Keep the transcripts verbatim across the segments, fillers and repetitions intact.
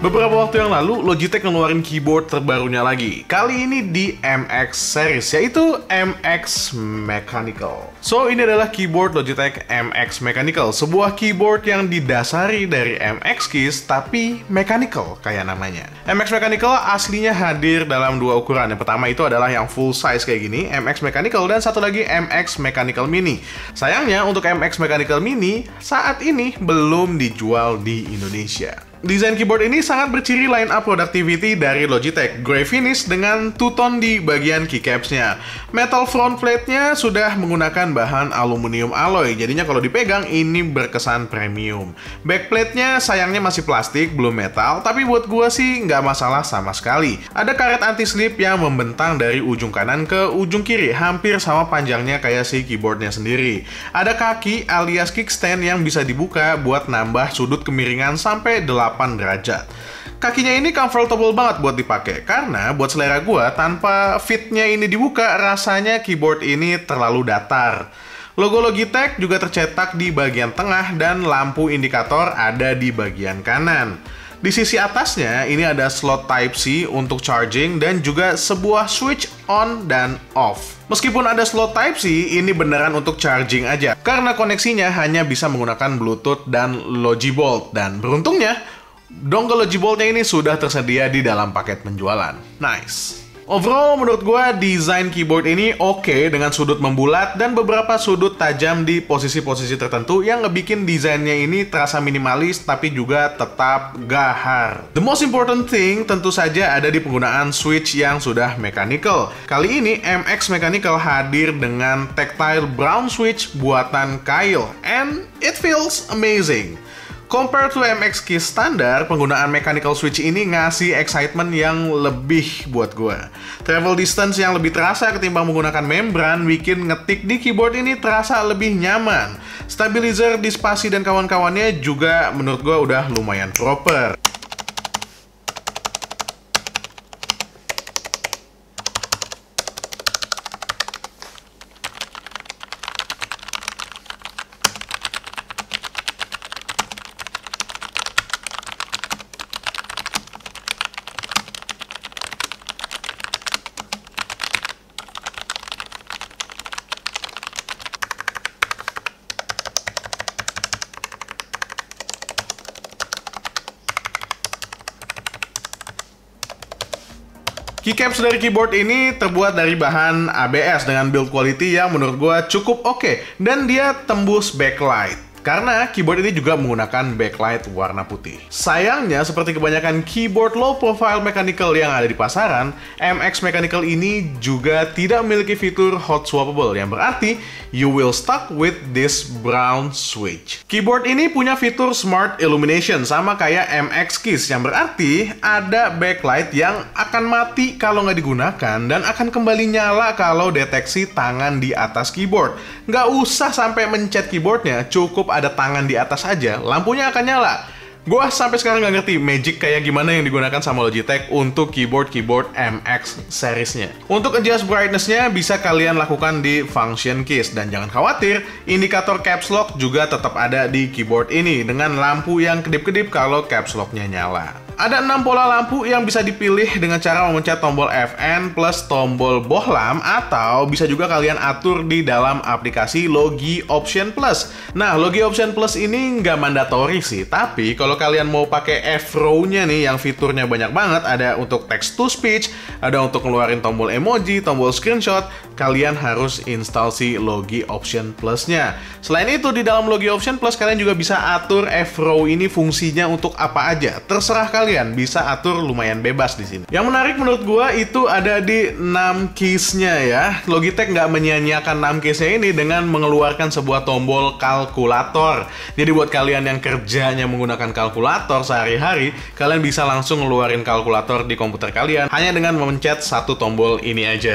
Beberapa waktu yang lalu, Logitech ngeluarin keyboard terbarunya lagi. Kali ini di M X series, yaitu M X Mechanical. So, ini adalah keyboard Logitech M X Mechanical, sebuah keyboard yang didasari dari M X Keys, tapi mechanical kayak namanya. M X Mechanical aslinya hadir dalam dua ukuran. Yang pertama itu adalah yang full size kayak gini, M X Mechanical, dan satu lagi M X Mechanical Mini. Sayangnya, untuk M X Mechanical Mini, saat ini belum dijual di Indonesia. Desain keyboard ini sangat berciri line up productivity dari Logitech. Grey finish dengan two-tone di bagian keycaps-nya. Metal front plate-nya sudah menggunakan bahan aluminium alloy, jadinya kalau dipegang ini berkesan premium. Backplate-nya sayangnya masih plastik, belum metal, tapi buat gua sih nggak masalah sama sekali. Ada karet anti-slip yang membentang dari ujung kanan ke ujung kiri, hampir sama panjangnya kayak si keyboardnya sendiri. Ada kaki alias kickstand yang bisa dibuka buat nambah sudut kemiringan sampai delapan derajat. Kakinya ini comfortable banget buat dipakai, karena buat selera gua, tanpa fitnya ini dibuka, rasanya keyboard ini terlalu datar. Logo Logitech juga tercetak di bagian tengah dan lampu indikator ada di bagian kanan. Di sisi atasnya, ini ada slot Type-C untuk charging dan juga sebuah switch on dan off. Meskipun ada slot Type-C, ini beneran untuk charging aja, karena koneksinya hanya bisa menggunakan Bluetooth dan Logibolt. Dan beruntungnya, dongle Logibolt-nya ini sudah tersedia di dalam paket penjualan. Nice. Overall, menurut gue, desain keyboard ini oke okay, dengan sudut membulat dan beberapa sudut tajam di posisi-posisi tertentu yang ngebikin desainnya ini terasa minimalis tapi juga tetap gahar. The most important thing tentu saja ada di penggunaan switch yang sudah mechanical. Kali ini M X Mechanical hadir dengan tactile brown switch buatan Kyle, and it feels amazing. Compared to M X Keys standar, penggunaan mechanical switch ini ngasih excitement yang lebih buat gue. Travel distance yang lebih terasa ketimbang menggunakan membran bikin ngetik di keyboard ini terasa lebih nyaman. Stabilizer, dispasi, dan kawan-kawannya juga menurut gue udah lumayan proper. Keycaps dari keyboard ini terbuat dari bahan A B S dengan build quality yang menurut gue cukup oke, okay, dan dia tembus backlight. Karena keyboard ini juga menggunakan backlight warna putih. Sayangnya, seperti kebanyakan keyboard low profile mechanical yang ada di pasaran, M X Mechanical ini juga tidak memiliki fitur hot swappable, yang berarti you will stuck with this brown switch. Keyboard ini punya fitur smart illumination sama kayak M X Keys, yang berarti ada backlight yang akan mati kalau nggak digunakan dan akan kembali nyala kalau deteksi tangan di atas keyboard. Nggak usah sampai mencet keyboardnya, cukup ada tangan di atas aja, lampunya akan nyala. Gua sampai sekarang nggak ngerti magic kayak gimana yang digunakan sama Logitech untuk keyboard-keyboard M X series-nya. Untuk adjust brightness-nya bisa kalian lakukan di function keys, dan jangan khawatir, indikator caps lock juga tetap ada di keyboard ini dengan lampu yang kedip-kedip kalau caps lock-nya nyala. Ada enam pola lampu yang bisa dipilih dengan cara memencet tombol F N plus tombol bohlam, atau bisa juga kalian atur di dalam aplikasi Logi Option Plus. Nah, Logi Option Plus ini nggak mandatori sih, tapi kalau kalian mau pakai F-Row-nya nih yang fiturnya banyak banget, ada untuk text to speech, ada untuk ngeluarin tombol emoji, tombol screenshot, kalian harus install si Logi Option Plus-nya. Selain itu, di dalam Logi Option Plus kalian juga bisa atur F-Row ini fungsinya untuk apa aja. Terserah kalian. Kalian bisa atur lumayan bebas di sini. Yang menarik menurut gua itu ada di enam keys-nya ya. Logitech nggak menyia-nyiakan enam keys-nya ini dengan mengeluarkan sebuah tombol kalkulator. Jadi buat kalian yang kerjanya menggunakan kalkulator sehari-hari, kalian bisa langsung ngeluarin kalkulator di komputer kalian hanya dengan memencet satu tombol ini aja.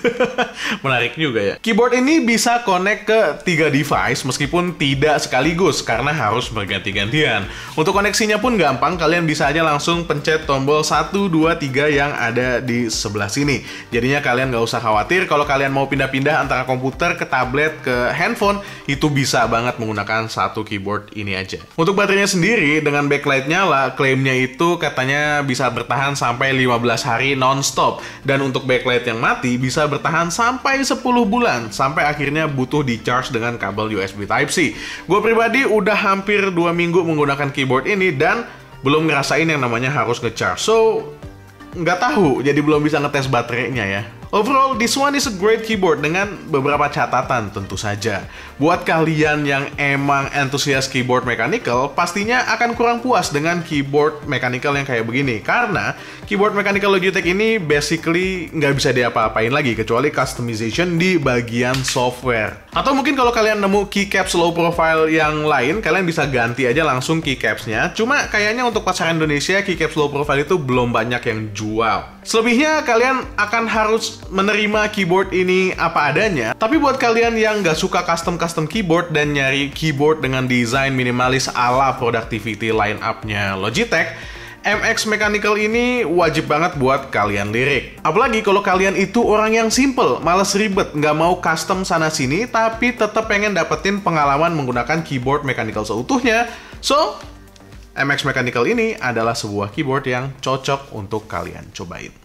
Menarik juga ya. Keyboard ini bisa connect ke tiga device meskipun tidak sekaligus karena harus berganti-gantian. Untuk koneksinya pun gampang, kalian bisa aja langsung langsung pencet tombol satu, dua, tiga yang ada di sebelah sini. Jadinya kalian nggak usah khawatir kalau kalian mau pindah-pindah antara komputer ke tablet ke handphone, itu bisa banget menggunakan satu keyboard ini aja. Untuk baterainya sendiri, dengan backlight nyala, klaimnya itu katanya bisa bertahan sampai lima belas hari non-stop. Dan untuk backlight yang mati, bisa bertahan sampai sepuluh bulan, sampai akhirnya butuh di-charge dengan kabel U S B Type-C. Gue pribadi udah hampir dua minggu menggunakan keyboard ini dan belum ngerasain yang namanya harus nge-charge. So, nggak tahu, jadi belum bisa ngetes baterainya ya. Overall, this one is a great keyboard dengan beberapa catatan tentu saja. Buat kalian yang emang antusias keyboard mechanical, pastinya akan kurang puas dengan keyboard mechanical yang kayak begini. Karena keyboard mechanical Logitech ini basically nggak bisa diapa-apain lagi, kecuali customization di bagian software. Atau mungkin kalau kalian nemu keycaps low profile yang lain, kalian bisa ganti aja langsung keycapsnya. Cuma kayaknya untuk pasar Indonesia, keycaps low profile itu belum banyak yang jual. Selebihnya, kalian akan harus menerima keyboard ini apa adanya. Tapi buat kalian yang nggak suka custom-custom keyboard dan nyari keyboard dengan desain minimalis ala productivity line-up-nya Logitech, M X Mechanical ini wajib banget buat kalian lirik. Apalagi kalau kalian itu orang yang simple, males ribet, nggak mau custom sana-sini, tapi tetap pengen dapetin pengalaman menggunakan keyboard mechanical seutuhnya. So, M X Mechanical ini adalah sebuah keyboard yang cocok untuk kalian cobain.